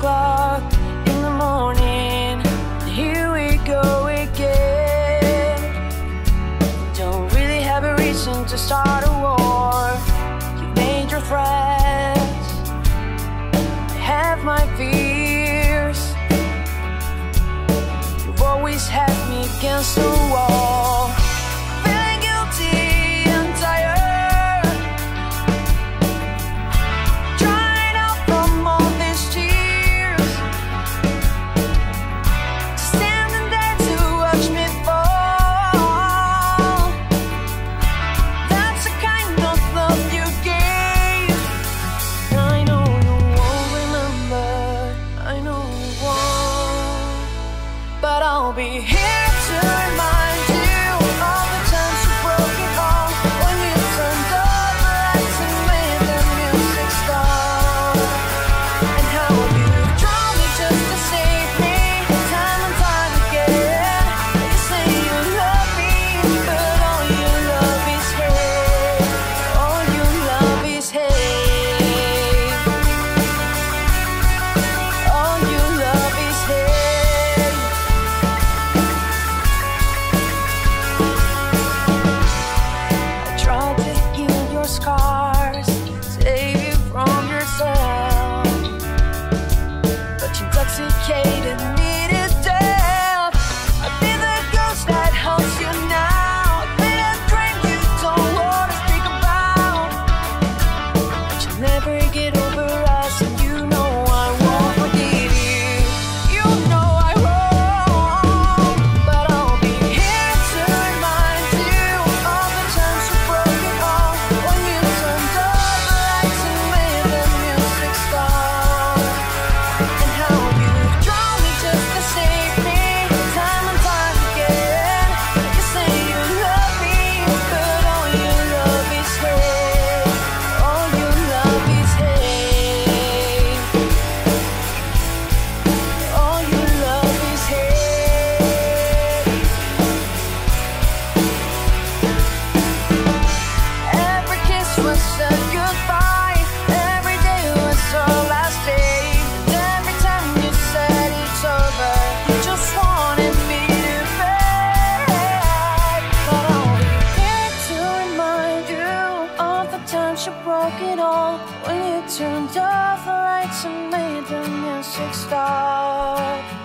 o'clock in the morning. Here we go again. Don't really have a reason to start a war. You made your threats, I have my fears. You've always had me against the wall. Feeling guilty and tired, drying out from all these tears, standing there to watch me fall. That's the kind of love you gave. I know you won't remember, I know you won't, but I'll be here to remind you all the times you broke it all, when you turned off the lights and made the music stop, and how you drowned me just to save me, time and time again. You say you love me, but all you love is hate. All you love is hate. All you love is hate. I tried to heal your scars, save you from yourself, but you intoxicated me to death. I've been the ghost that haunts you now. I've been a dream you don't want to speak about, but you'll never get over us, and you know I won't forgive you. You know I won't, but I'll be here to remind you all the times you broke it all, when you turned off the lights and made the music stop, and how you drowned me just to save me, time and time again. You say you love me, but all you love is hate. All you love is hate. All you love is hate. Every kiss was a goodbye, every day was our last day. Every time you said it's over, you just wanted me to beg. But I'll be here to remind you of the times you broke it all, when you turned off the lights and made the music stop.